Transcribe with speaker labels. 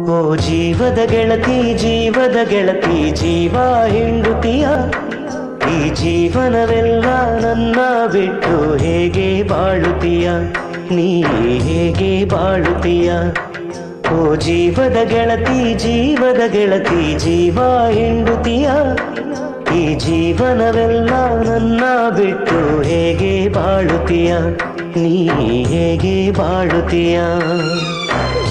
Speaker 1: ಓ ಜೀವದ ಗೆಳತಿ ಜೀವದ ಗೆಳತಿ ಜೀವ ಹಿಂಡುತ್ತೀಯ ಈ ಜೀವನವೆಲ್ಲ ನನ್ನ ಬಿಟ್ಟು ಹೇಗೆ ಬಾಳುತ್ತೀಯ ನೀ ಹೇಗೆ ಬಾಳುತ್ತೀಯ ಓ ಜೀವದ ಗೆಳತಿ ಜೀವದ ಗೆಳತಿ ಜೀವ ಹಿಂಡುತ್ತೀಯ ಈ ಜೀವನವೆಲ್ಲ ನನ್ನ ಬಿಟ್ಟು ಹೇಗೆ ಬಾಳುತ್ತೀಯ ನೀ ಹೇಗೆ ಬಾಳುತ್ತೀಯ